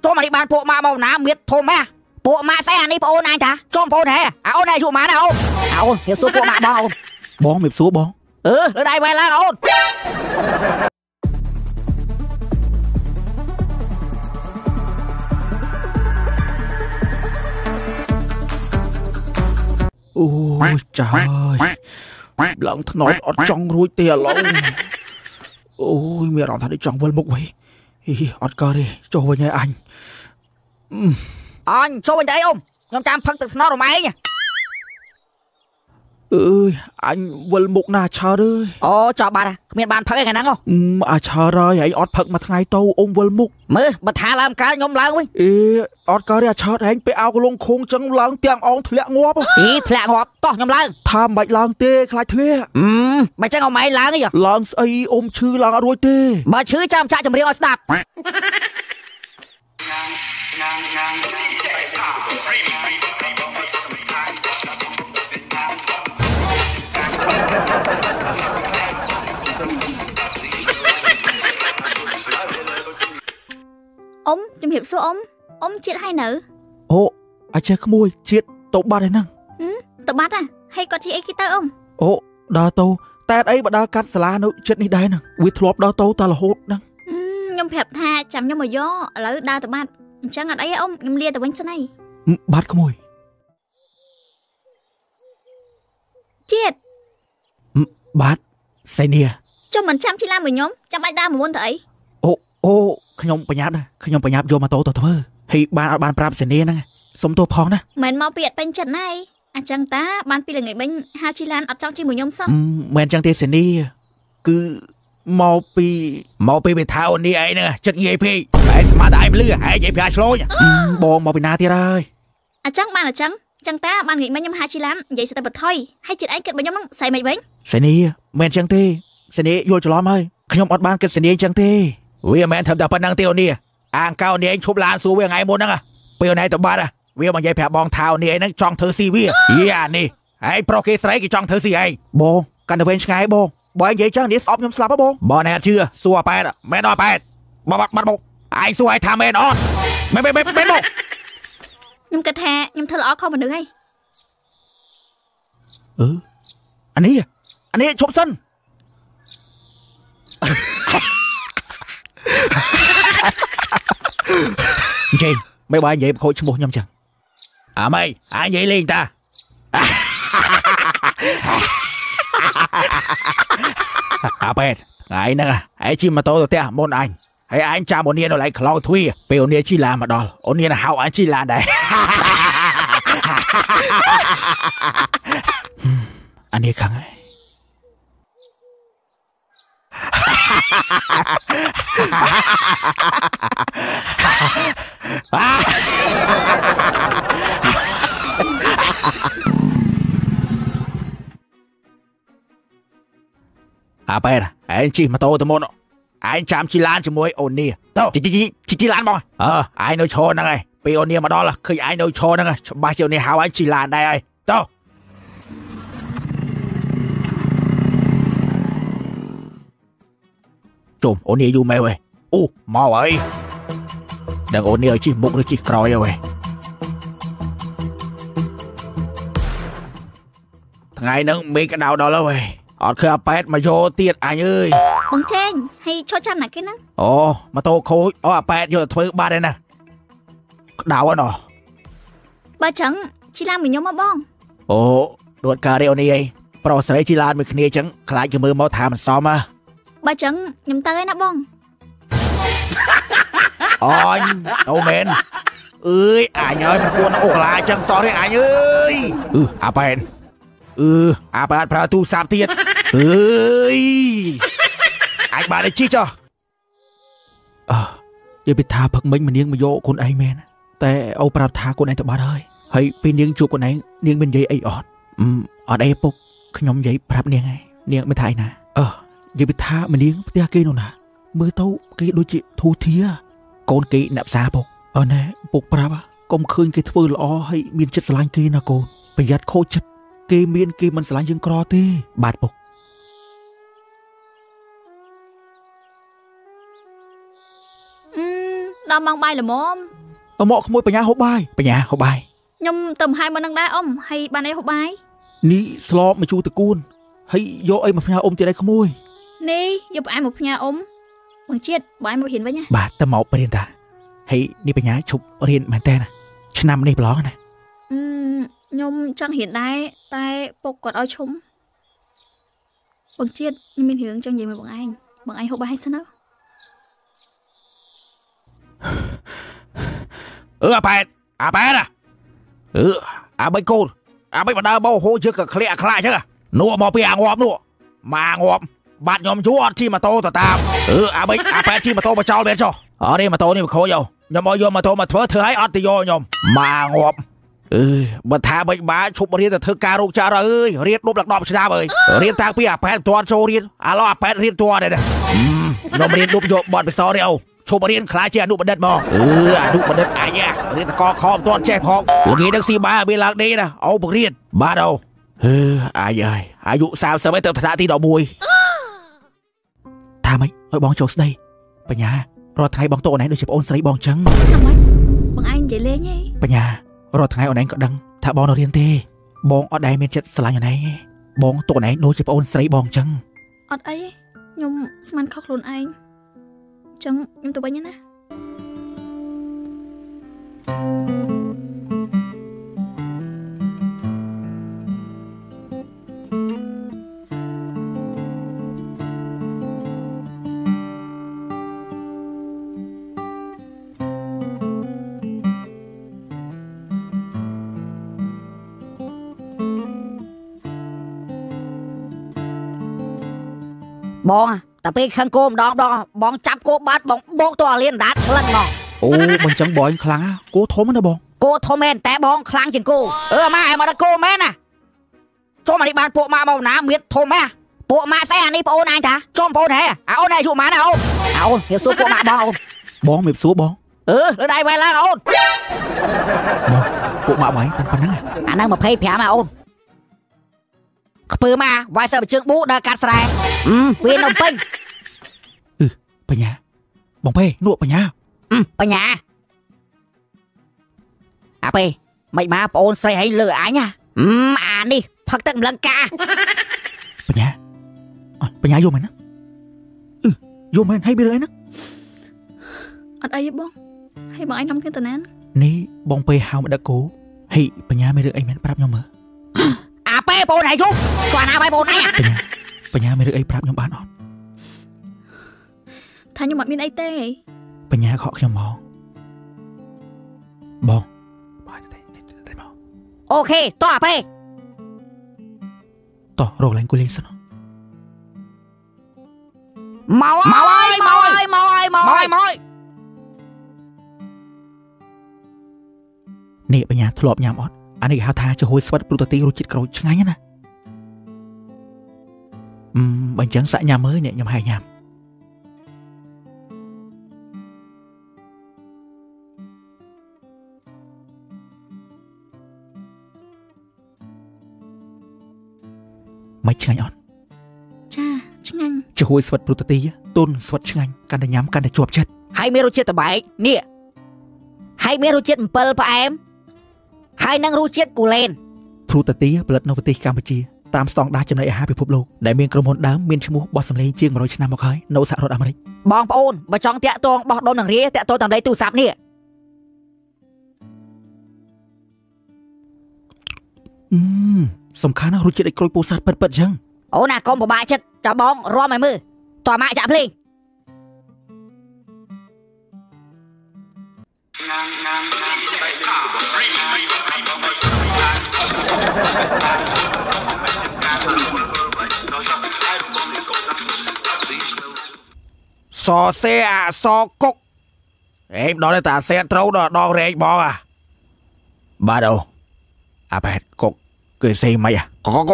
cho mà đi bàn bộ màu ná miệt thôm mẹ bộ mạ xe anh đi bộ này ta cho bộ này ôn này dụ má nào ôn hiệp số bộ mạ bong bong hiệp số bong ở đây về là ôn ôi trời lợn nói ở trong ruồi tia lông ôi mẹ nó thật đi trong vân mục vậy ọt cơ đi cho về nhà anh cho bên đây ông nhóm chăm phân từ nó rồi máy nha ơi anh vân mục na chờ đấy cho bạn miền bàn phật cái nắng không chờ rồi anh ọt phật mà ngày tàu ông vân mục mơ bật thả làm cái nhóm lớn ấy ọt cơ đi chờ anhไปเอาลงคงจังล้างเตียงông thẹnงอบ thẹn ngอบto nhóm lớn tham bạchล้างtêคลายทะเล bạch chắc ông máyล้างấy à ล้างไอ้อมชื่อล้างรวยเต้ màชื่อจำชาจำเรียงอสดับ ông chùm hiệp số ông chết hay nữ ồ ai chơi không môi chết tàu ba đấy năng tàu bát à hay có chị ấy kia ông ồ đào tàu ta ấy bà đào cắt xà nữa chết đi đây nè vì thọp đào tàu ta là hốt năng nhom hẹp tha chầm nhom mà gió lỡ đào tàu bát chẳng ngặt ấy ông nhom lia tàu bánh xe này bát không môi chết bát xe nia cho mình chăm chỉ làm với nhóm chăm ai đa mà muốn thấy ôขยมปัญญานะขยมปัญญาโยมาโตตัวเธอให้บ้านปราบเสนีนะสมตัวพองนะเหมือนมอเปียดเป็นจัดไงอาจังตาบ้านปีละไงเป็นฮาชิลันอัดจ้องจีมือยมซ่องเหมือนจังเตเสนีคือมอปีไปเท้านี่ไอ้เนี่ยจัดเงี้ยพี่ไอ้สมาร์ทไอ้ไม่เลือกไอ้ใหญ่พาโชยบองมอปีนาที่ไรอาจังบ้านอาจังตาบ้านไงเป็นยมฮาชิลันใหญ่สเตปถอยให้จิตไอ้เกิดเป็นยมต้องใส่ไม่เว้นเสนีเหมือนจังเตเสนีโยจะล้อมเลยขยมอัดบ้านเกิดเสนีจังเตวิวแมนทำแต่ปนังเตียวนี่อ่างเก้าเนี่ยชุบลานสู้ยังไงหมดนั่งอ่ะเปียวไหนตัวบ้านอ่ะวิวมันใหญ่แผลบองเท้านี่ไอ้นั่งจองเธอซีวิย่านี่ไอ้โปรเกสไรกี่จองเธอซีไอ้โบกันเดินไงโบบอยใหญ่จังนี่สอบยมสลับปะโบบอแน่เชื่อสัวแปดอ่ะแม่นอแปดบัดโบไอ้สัวไอ้ทำแม่นอไม่โบยมกระแทยมเธอล้อเข้ามาหนึ่งไงอันนี้ชมสั้นจริงไม่บายใหญ่โคชโมยำจังไม่ใหญ่ลิงตาเป็ดไอ้นั่งไอ้ชิมมาโตตัวเตี้ยมนanhไอ้anh cha một niên nó lại khlau thuiเปียวเนี่ยchi làm mà đòn ôn niên là hao anh chi làm đấy anh ấy khăng ấyเป็ดanh chỉ mà tô từ môn anh chạm chi lan cho môi ôn nia đâu chi lan bò anh nói cho năng này bị ôn nia mà đó là khi anh nói cho năng này ba triệu này hao anh chi lan đây ai đâu trùm ôn nia du mê vậy mò vậy đừng ôn nia chỉ mục nó chỉ còi vậy thằng ai nâng mấy cái nào đó là vậy ọtคือเป็ดมาโยเตียดไอ้เอ้ยบังเจงให้ชดจำหนักแค่นั้นมาโตโคเป็ดโยถือบ้านเลยนะดาวอ่ะเนาะบ้าจังชิลานมีน้องมาบ้องดวดการเรียวนี่ไอ้โปรเซสชิลานมีคนนี้จังคล้ายกับมือมอถามันซ้อมมาบ้าจังยำตาไอ้นะบ้องโนเมนไอ้เอ้ยมันกวนอกลายจังซ้อได้ไอ้เอ้ยเป็ดอาบาดประตูสามเตียดไอ้บาดไอ้ชี้จ้ะอย่าไปทาผักมิ้งมันเนียงมาโยคนไอ้แม่นะแต่เอาปราบทาคนไอ้ตบาดเลยให้ไปเนียงจูบคนไอ้เนียงเป็นใหญ่ไอ้อดไอ้ปุ๊กขยมใหญ่ปราบเนียงไงเนียงไม่ถ่ายนะอย่าไปทามันเนียงเตี้ยกี้นู่นนะมือเต้ากี้โดยจิทูเทียโกนกี้หนับซาปุ๊กแน่ปุ๊กปราบกลมคืนกี้ฟื้นล้อให้มีนจัดสลายกี้นะโกนประหยัดโคจัดกีเมียนกีมันสลายยังกรอตีบาดปกดอมบางใบหรือมอมមកក្មួយបញ្ញាហូបបាយបញ្ញាហូបបាយខ្ញុំទៅឲ្យមកនឹងដែរអ៊ំហើយបានអីហូបបាយនេះស្លបមកជូរតកូនហើយយកអីមកផ្ញើអ៊ំទៀតឯក្មួយនេះយកផ្អែមមកផ្ញើអ៊ំបងជាតិបាយមករៀនវិញណាបាទតែមករៀនតាហើយនេះបញ្ញាឈប់រៀនមែនតើឆ្នាំនេះប្រឡងណាខ្ញុំចង់រៀនដែរតែពុកគាត់ឲ្យឈុំបងជាតិខ្ញុំមានរឿងចង់និយាយមកបងឯងហូបបាយសិនទៅអាប៉ែតអាបីកូនអាបីបណ្ដើបោហូជើក៏ក្លាក់ខ្លាចចឹងនោះមកពីអាងាប់នោះមកងាប់បាត់ខ្ញុំជួអត់ជិះម៉ូតូទៅតាមអាបីអាប៉ែតជិះម៉ូតូមកចោលមែនចុះអត់ទេម៉ូតូនេះវាខូចខ្ញុំឲ្យយកម៉ូតូមកធ្វើឲ្យអត់ទៅយកខ្ញុំមកងាប់បើថាបិចបាឈប់រៀនទៅធ្វើការរោគចារអើយរៀនដប់ដល់10ឆ្នាំអើយរៀនតាំងពីអាប៉ែតទាន់ចូលរៀនឥឡូវអាប៉ែតរៀនទាន់ដែរខ្ញុំរៀនដប់យកបទពិសោធន៍នេះឈប់រៀនខ្លាចជាអនុបណ្ឌិតមកអនុបណ្ឌិតអញរៀនតកខមិនទាន់ចេះផងល្ងាចនឹងស៊ីបាយឲ្យវាឡើងដេណាអូបង្រៀនបាទអូអាយអាយុ30ទៅថ្នាក់ទី11ថាម៉េចឲ្យបងចូលស្ដីបញ្ញារាល់ថ្ងៃបងតូនឯងដូចជាប្អូនស្រីបងចឹងថាម៉េចបងឯងនិយាយលេងហីបញ្ញារាល់ថ្ងៃអូនឯងក៏ដឹងថាបងនៅរៀនទេបងអត់ដែលមានចិត្តស្រឡាញ់អូនឯងបងតូនឯងដូចជាប្អូនស្រីបងចឹងអត់អីខ្ញុំស្មានខុសខ្លួនឯងចឹងខ្ញុំទៅវិញណាបងតែពេលខឹងគោម្ដងបងចាប់គោបាត់បងតរៀនដាច់ខ្លាំងមកអូបងចឹងបងខ្លាំងគោធំណាបងគោធំមែនតែបងខ្លាំងជាងគោម៉ែមកដល់គោមែនណាចូលមកនេះបានពួកម៉ាក់មកណាមៀតធំហ៎ពួកម៉ាក់ស្អីអានេះប្អូនអញតាចំប្អូនហ៎អូនអាយុប៉ុន្មានណាអូនហៀវសួរពួកម៉ាក់បងមៀបសួរបងលើដៃវែងឡើងអូនបងពួកម៉ាក់បងប៉ុណ្ណឹងអាហ្នឹង25អូនខ្ពើមកវាយសើបជើងប៊ូដើរកាត់ស្រែវានៅពេញបញ្ញាបងពេនក់បញ្ញាអាពេមិនមកប្អូនស្រីឲ្យលើអញអានេះផឹកទឹកម្លឹងកាបញ្ញាយកមែនណាយកមែនឲ្យវារឿងអីណាអត់អីទេបងហើយបងឯងនាំគ្នាទៅណានេះបងពេហៅមកដឹកគោហេបញ្ញាមានរឿងអីមែនប្រាប់ខ្ញុំមើលអាពេបងឯងជុំគាត់ណាបាយបងឯងបញ្ញាមានរឿងអីប្រាប់ខ្ញុំបានអត់ថាខ្ញុំអត់មានអីទេបញ្ញាខកខ្ញុំមកបងបាយទៅមកអូខេតោះអាពេតោះរកឡើងគូលេងសិនមកនេះបញ្ញាធ្លាប់ញ៉ាំអត់អានេះគេហៅថាចំហុយស្វិតព្រូតទីរសជាតិក្រូចឆ្ងាញ់ណាបើអញ្ចឹងសាក់ញ៉ាំមើលអ្នកខ្ញុំឲ្យញ៉ាំមិនឆ្ងាញ់អត់ចាឆ្ងាញ់ចំហុយស្វិតព្រូតទីទុនស្វិតឆ្ងាញ់កាន់តែញ៉ាំកាន់តែជាប់ចិត្តហើយមានរសជាតិតបែកនេះហើយមានរសជាតិអំពិលផ្អែមហើយនឹងរសជាតិគូលែនព្រូតទីផលិតនៅប្រទេសកម្ពុជាតាមស្តង់ដារចំណីអាហារពិភពលោកដែលមានក្រុមហ៊ុនដើមមានឈ្មោះបោះសម្លេងជាង100ឆ្នាំមកហើយនៅសហរដ្ឋអាមេរិកបងប្អូនបើចង់តាក់ទងបោះដុំនឹងរាតាក់ទងតាមលេខទូរស័ព្ទនេះសំខាន់ណាស់រសជាតិក្រូចពោធិ៍សាត់ពិតៗចឹងអូនណាកុំពិបាកចិត្តចាំបងរាំឲ្យមើលតើម៉ាក់ចាក់ភ្លេងសសេអសកុកអេដល់តែសេត្រូវដល់ដងរែកបងបាទអូអាបែតកុកគឺសេមិនកុក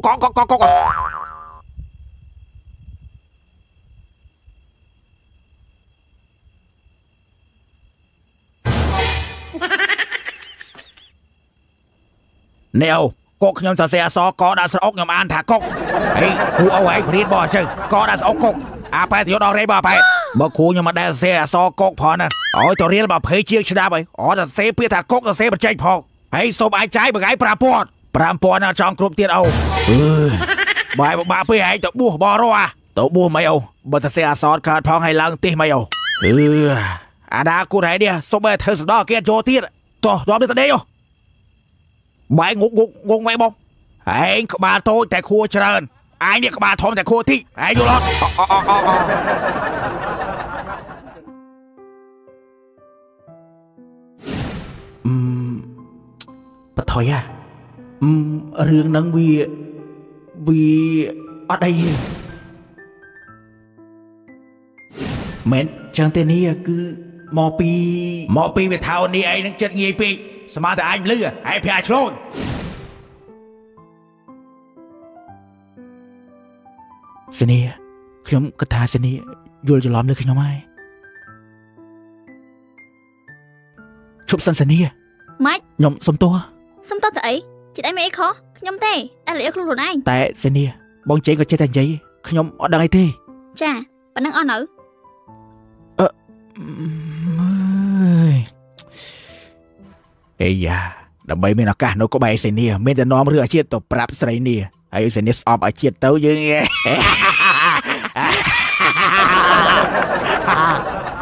នេះអូកុកខ្ញុំសរសេរអសកដាក់ស្រអុកខ្ញុំអានថាកុកហេគ្រូអូឯងព្រៀនបងអញ្ចឹងកដាក់ស្រអុកកុកអាប៉ែទៅយកដល់រែកបងអាប៉ែបើគ្រូខ្ញុំមិនដែលសេអសកកផងណាឲ្យទៅរៀនមក20ជាងឆ្នាំហើយអត់តែសេពាក្យថាកកទៅសេបញ្ចេញផងហើយសូមអាចចាយមួយថ្ងៃ5000ណាចង់គ្រប់ទៀតអូបាយបាក់ពេកឯងទៅបួសបរោះទៅបួសមិនអូបើតែសេអសកើតផងហើយឡើងទីមិនអូអាដាគូរ៉ៃនេះសូមឲ្យធ្វើសណ្ដោគេចូលទៀតតោះដល់ទៅដេកអូបាយងុកមិនបងឯងក្បាលតូចតែខួរច្រើនឯងនេះក្បាលធំតែខួរតិចឯងយល់អត់បថុយរឿងហ្នឹងវាអត់អីមែនចឹងទេនេះគឺមកពីវាថោនេះឯងនឹងចិត្តងាយពេកស្មានតែឯងលឺឯងប្រាឆ្លូនសេនីខ្ញុំគិតថាសេនីយល់ច្រឡំលើខ្ញុំហើយជប់សិនសេនីម៉េចខ្ញុំសុំទោសទៅអីចិត្តឯងមានអីខុសខ្ញុំទេតែលៀកខ្លួនឯងតែសេនីបងចេងក៏ចេះតែនិយាយខ្ញុំអត់ដឹងអីទេចាប៉ណ្ណឹងអស់នៅអេយ៉ាដើម្បីមានឱកាសនៅក្បែរសេនីមានតែនាំរឿងអាជាតិទៅប្រាប់ស្រីនេះហើយសេនីស្អប់អាជាតិទៅយើង